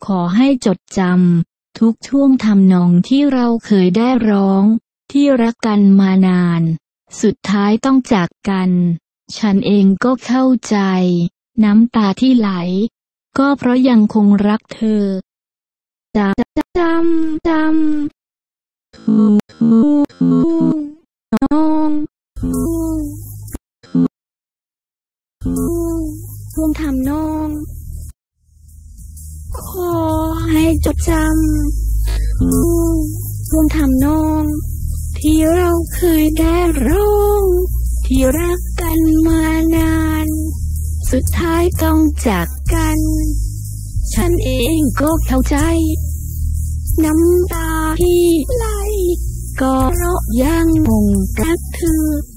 ขอให้จดจำทุกช่วงทำนองที่เราเคยได้ร้องที่รักกันมานานสุดท้ายต้องจากกันฉันเองก็เข้าใจน้ำตาที่ไหลก็เพราะยังคงรักเธอจำน้องช่วงทำนองขอให้จดจำช่วงทำนองที่เราเคยได้ร้องที่รักกันมานานสุดท้ายต้องจากกันฉันเองก็เข้าใจน้ำตาที่ไหลก็เพราะยังคงรักเธอ